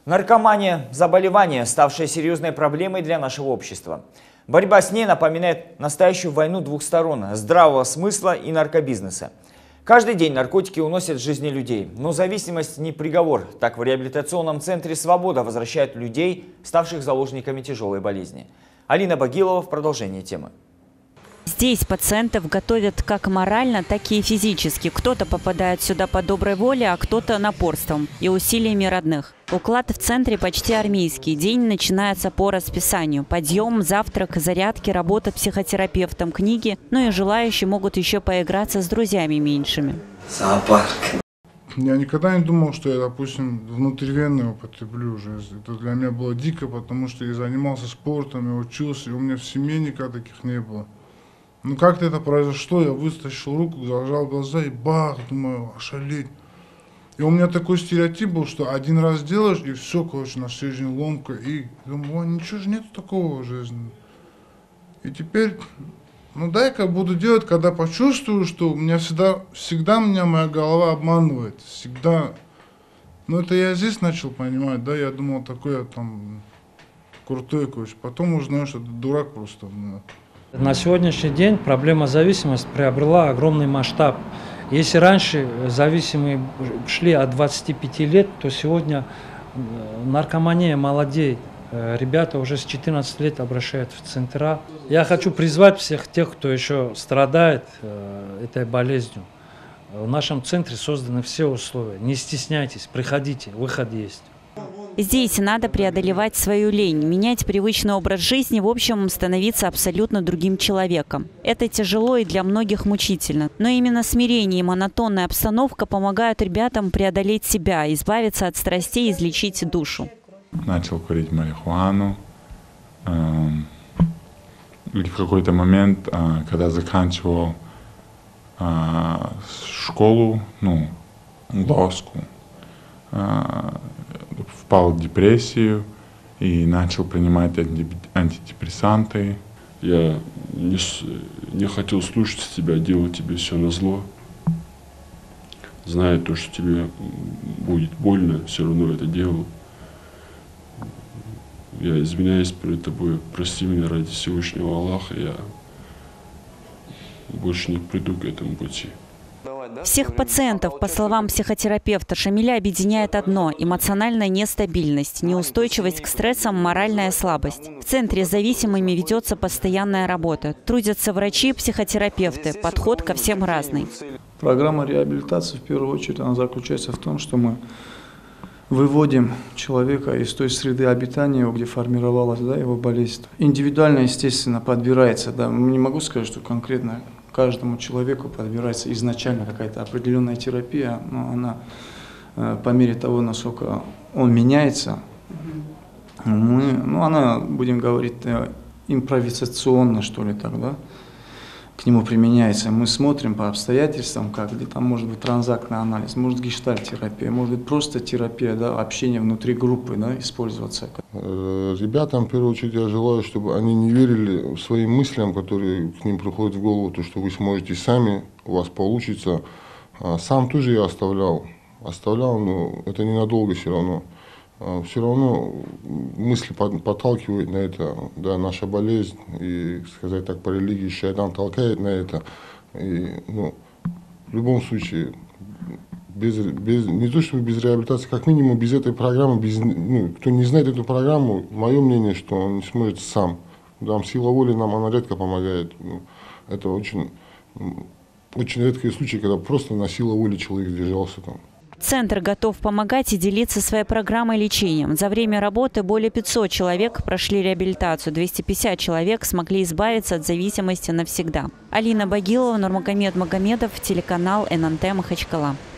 Наркомания – заболевание, ставшее серьезной проблемой для нашего общества. Борьба с ней напоминает настоящую войну двух сторон – здравого смысла и наркобизнеса. Каждый день наркотики уносят жизни людей, но зависимость не приговор. Так в реабилитационном центре «Свобода» возвращают людей, ставших заложниками тяжелой болезни. Алина Багилова в продолжении темы. Здесь пациентов готовят как морально, так и физически. Кто-то попадает сюда по доброй воле, а кто-то напорством и усилиями родных. Уклад в центре почти армейский. День начинается по расписанию. Подъем, завтрак, зарядки, работа психотерапевтом, книги. Ну и желающие могут еще поиграться с друзьями меньшими. Зоопарк. Я никогда не думал, что я, допустим, внутривенно употреблю уже. Это для меня было дико, потому что я занимался спортом, я учился, и у меня в семье никогда таких не было. Ну как-то это произошло, я вытащил руку, зажал глаза и бах, думаю, ошалеть. И у меня такой стереотип был, что один раз делаешь и все, короче, на следующий день ломка. И думаю, ой, ничего же нету такого в жизни. И теперь, ну дай-ка буду делать, когда почувствую, что у меня всегда меня моя голова обманывает. Всегда. Ну это я здесь начал понимать, да, я думал, такой я там крутой, короче. Потом узнаю, что это дурак просто. На сегодняшний день проблема зависимости приобрела огромный масштаб. Если раньше зависимые шли от 25 лет, то сегодня наркомания молодеет. Ребята уже с 14 лет обращаются в центра. Я хочу призвать всех тех, кто еще страдает этой болезнью. В нашем центре созданы все условия. Не стесняйтесь, приходите, выход есть. Здесь надо преодолевать свою лень, менять привычный образ жизни, в общем, становиться абсолютно другим человеком. Это тяжело и для многих мучительно. Но именно смирение и монотонная обстановка помогают ребятам преодолеть себя, избавиться от страстей и излечить душу. Начал курить марихуану. И в какой-то момент, когда заканчивал школу, лоску, впал в депрессию и начал принимать антидепрессанты. Я не хотел слушать тебя, делал тебе все назло. Зная то, что тебе будет больно, все равно это делал. Я извиняюсь перед тобой, прости меня ради Всевышнего Аллаха, я больше не приду к этому пути. Всех пациентов, по словам психотерапевта Шамиля, объединяет одно – эмоциональная нестабильность, неустойчивость к стрессам, моральная слабость. В центре с зависимыми ведется постоянная работа. Трудятся врачи, психотерапевты. Подход ко всем разный. Программа реабилитации, в первую очередь, она заключается в том, что мы выводим человека из той среды обитания, где формировалась его болезнь. Индивидуально, естественно, подбирается. Не могу сказать, что конкретно каждому человеку подбирается изначально какая-то определенная терапия, но она по мере того, насколько он меняется, она, будем говорить, импровизационно, что ли, тогда к нему применяется. Мы смотрим по обстоятельствам, где там может быть транзактный анализ, может гештальт-терапия, может быть просто терапия, общение внутри группы использоваться. Ребятам, в первую очередь, я желаю, чтобы они не верили своим мыслям, которые к ним приходят в голову, то, что вы сможете сами, у вас получится. Сам тоже я оставлял, но это ненадолго все равно. Все равно мысли подталкивают на это, да, наша болезнь, и, сказать так, по религии шайтан толкает на это. И, в любом случае, не то чтобы без реабилитации, как минимум без этой программы, кто не знает эту программу, мое мнение, что он не сможет сам. Сила воли нам она редко помогает. Это очень редкие случаи, когда просто на силу воли человек держался там. Центр готов помогать и делиться своей программой лечения. За время работы более 500 человек прошли реабилитацию, 250 человек смогли избавиться от зависимости навсегда. Алина Багилова, Нурмагомед Магомедов, телеканал ННТ Махачкала.